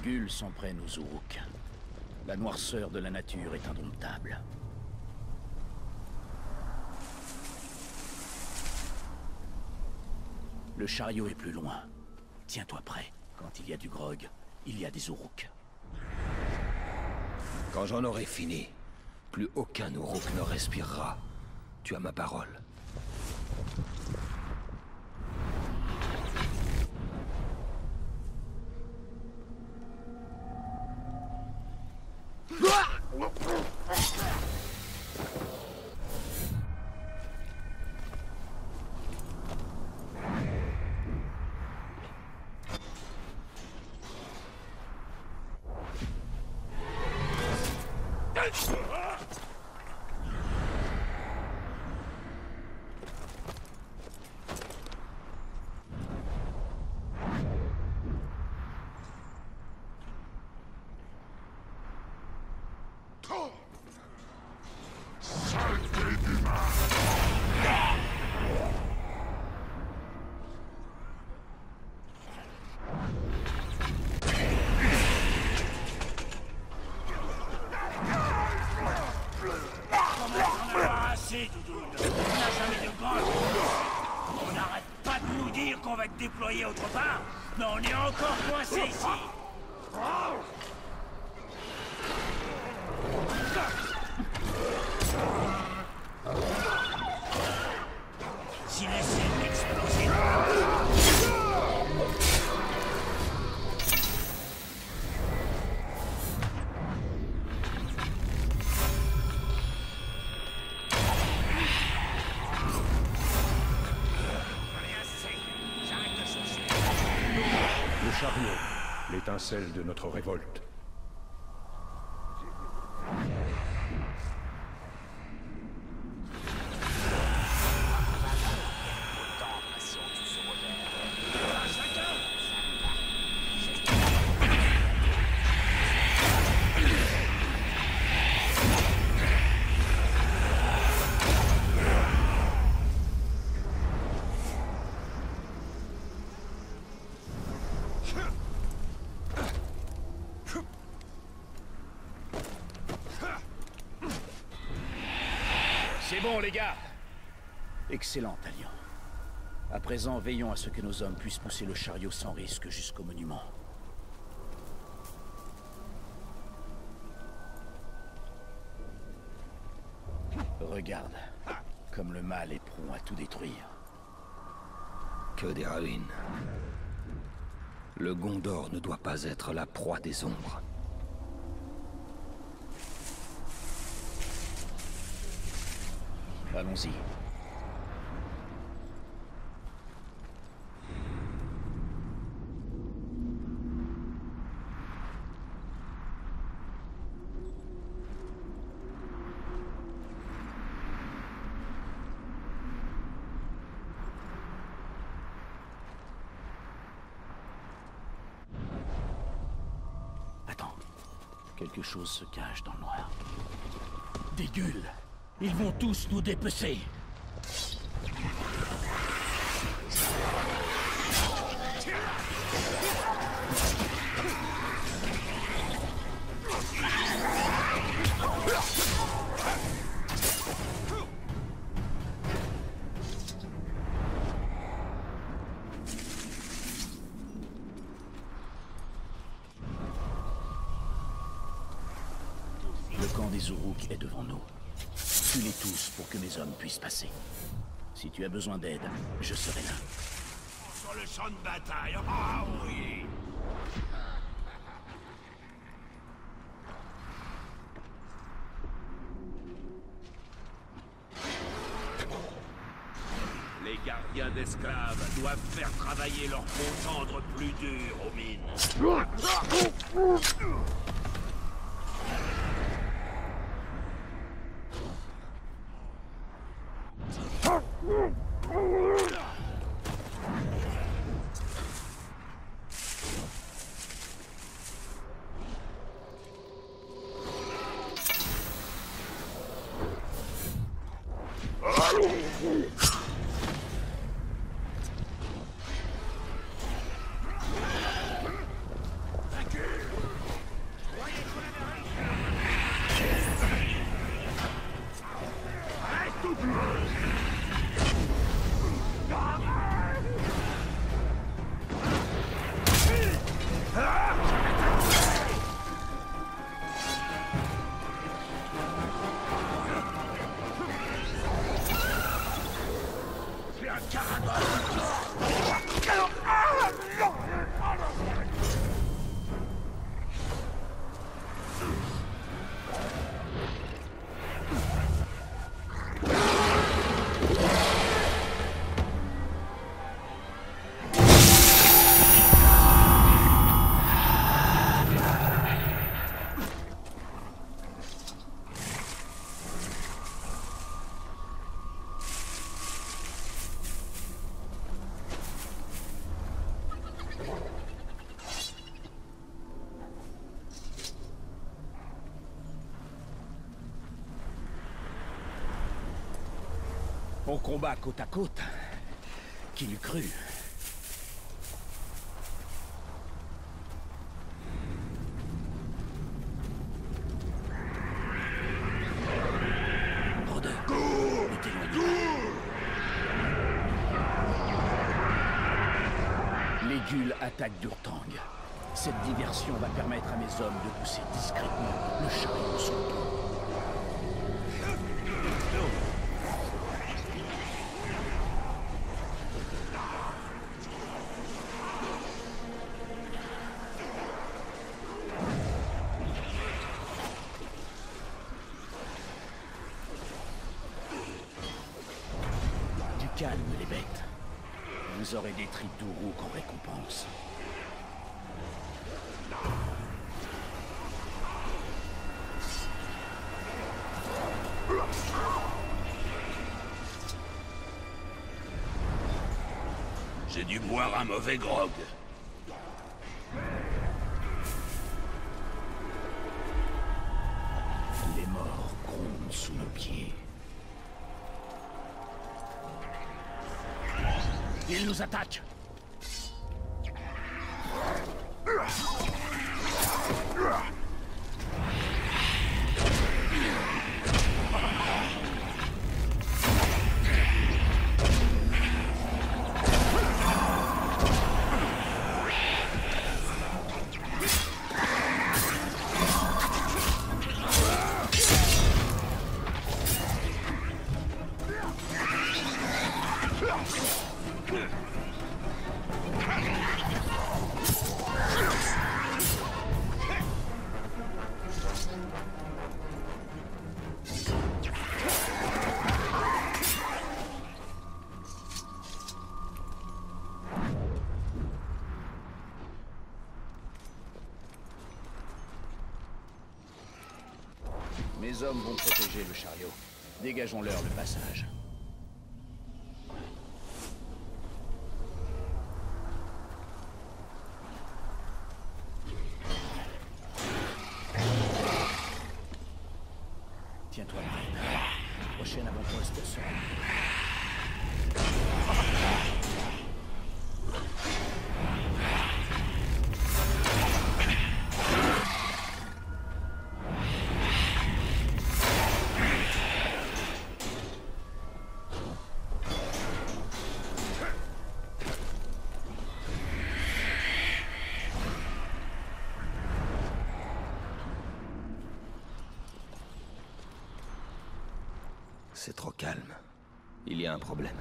Ghouls s'en prennent aux Uruk. La noirceur de la nature est indomptable. Le chariot est plus loin. Tiens-toi prêt. Quand il y a du grog, il y a des Uruk. Quand j'en aurai fini, plus aucun Uruk ne respirera. Tu as ma parole. On va te déployer autre part, mais on est encore coincé ici. Si laissez m'exploser. L'étincelle de notre révolte. C'est bon, les gars. Excellent, Talion. À présent, veillons à ce que nos hommes puissent pousser le chariot sans risque jusqu'au monument. Regarde, comme le mal est prompt à tout détruire. Que des ruines. Le Gondor ne doit pas être la proie des ombres. Allons-y. Attends. Quelque chose se cache dans le noir. Des Ghouls! Ils vont tous nous dépecer. Le camp des Uruk est devant nous. Tue-les tous pour que mes hommes puissent passer. Si tu as besoin d'aide, je serai là. Sur le champ de bataille, ah oui! Les gardiens d'esclaves doivent faire travailler leurs peaux tendres plus dures aux mines. On combat côte à côte. Qui l'eût cru? Brodeur, ne t'éloigne pas. Les Guls attaquent Durtang. Cette diversion va permettre à mes hommes de pousser discrètement le chariot sur le dos. Du calme, les bêtes. Vous aurez des tripes d'Uruk en récompense. J'ai dû boire un mauvais grog. Les morts grondent sous nos pieds. Ils nous attaquent! Mes hommes vont protéger le chariot. Dégageons-leur le passage. Tiens-toi prête. Prochain avant-poste sera... C'est trop calme. Il y a un problème.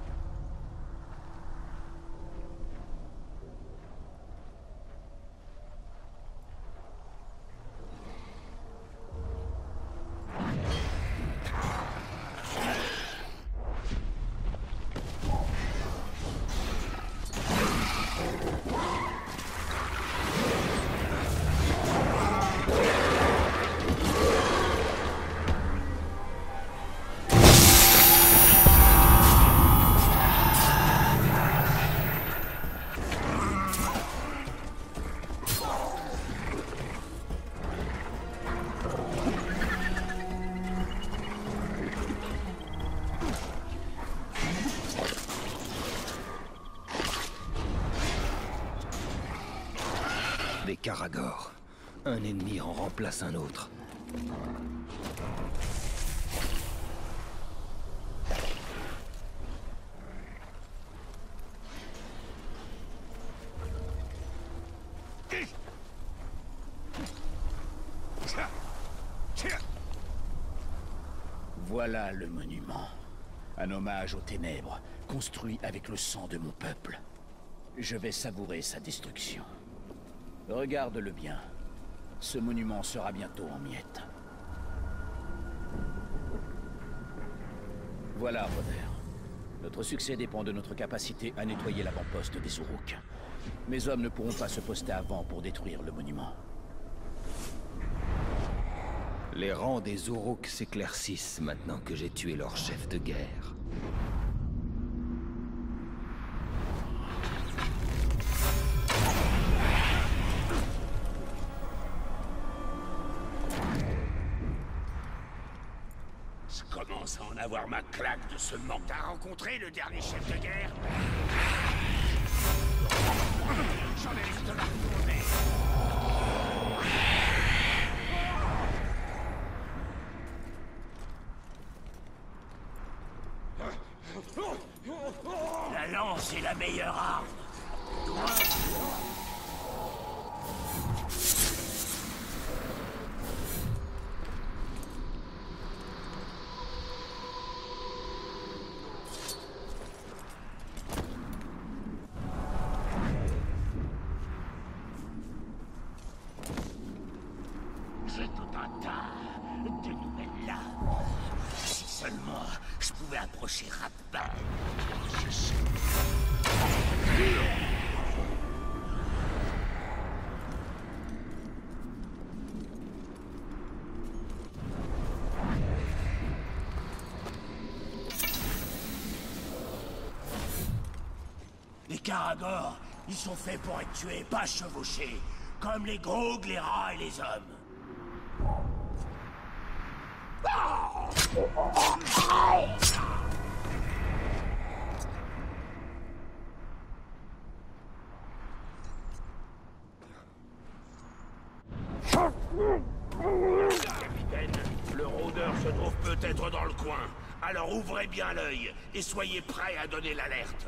Des Karagor. Un ennemi en remplace un autre. Voilà le monument. Un hommage aux ténèbres, construit avec le sang de mon peuple. Je vais savourer sa destruction. Regarde-le bien. Ce monument sera bientôt en miettes. Voilà, Roder. Notre succès dépend de notre capacité à nettoyer l'avant-poste des Uruk. Mes hommes ne pourront pas se poster avant pour détruire le monument. Les rangs des Uruk s'éclaircissent maintenant que j'ai tué leur chef de guerre. commence à en avoir ma claque de ce manque. T'as rencontré le dernier chef de guerre? J'en ai l'estomac tourné. La lance est la meilleure arme. J'ai tout un tas de nouvelles lames. Si seulement je pouvais approcher Ratbag. Les Karagors, ils sont faits pour être tués, pas chevauchés. Comme les Grog, les rats et les hommes. Capitaine, le rôdeur se trouve peut-être dans le coin. Alors ouvrez bien l'œil et soyez prêts à donner l'alerte.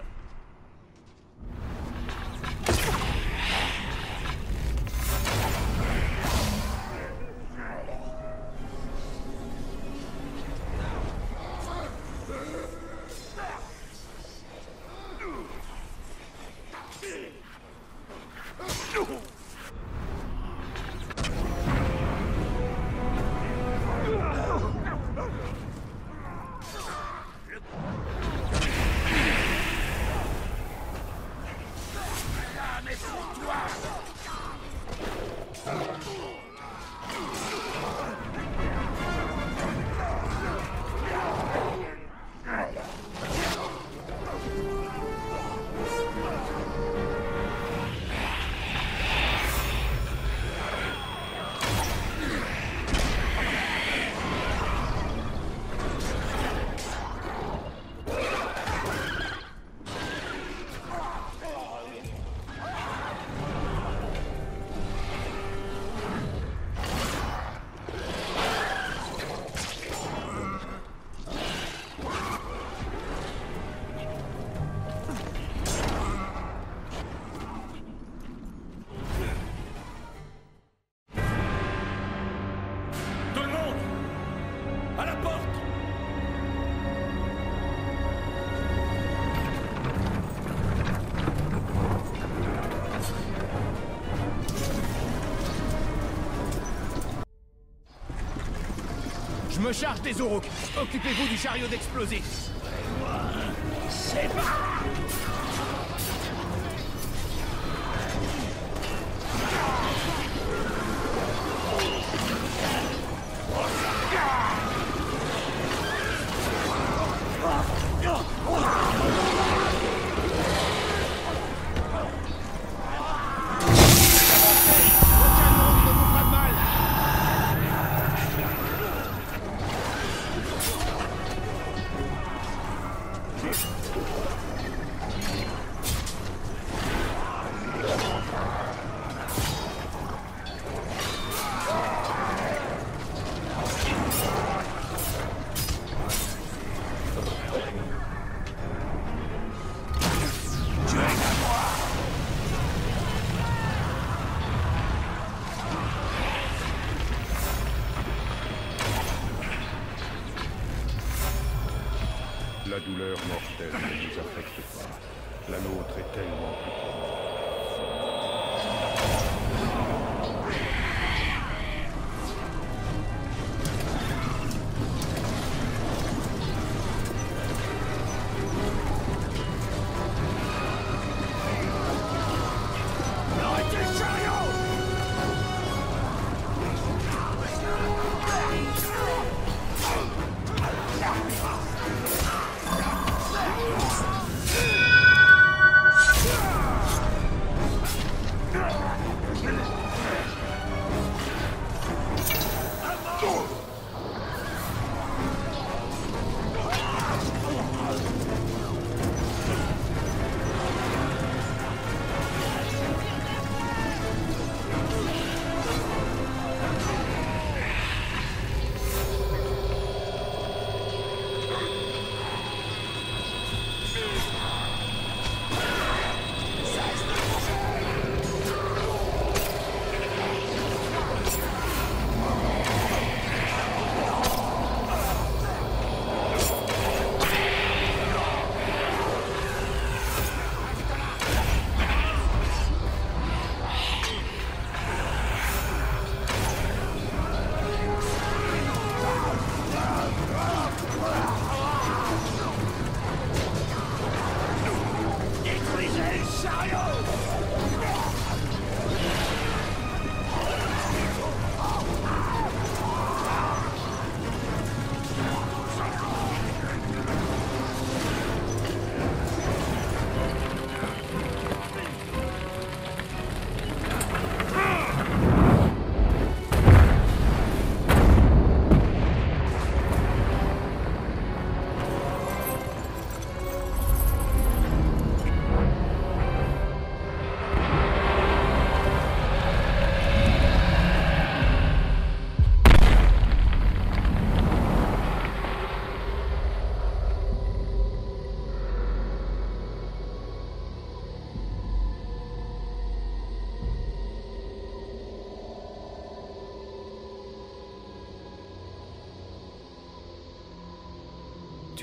Je me charge des Uruks. Occupez-vous du chariot d'explosifs. C'est pas... La douleur mortelle ne nous affecte pas. La nôtre est tellement plus grande.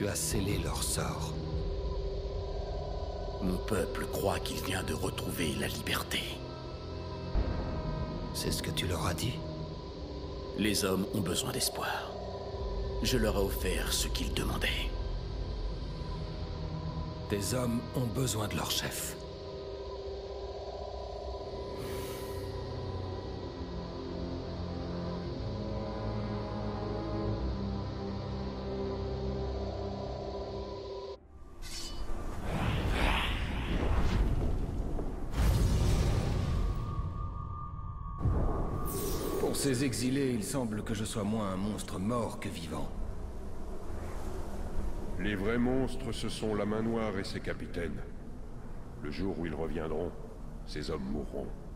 Tu as scellé leur sort. Mon peuple croit qu'il vient de retrouver la liberté. C'est ce que tu leur as dit? Les hommes ont besoin d'espoir. Je leur ai offert ce qu'ils demandaient. Tes hommes ont besoin de leur chef. Pour ces exilés, il semble que je sois moins un monstre mort que vivant. Les vrais monstres, ce sont la Main Noire et ses capitaines. Le jour où ils reviendront, ces hommes mourront.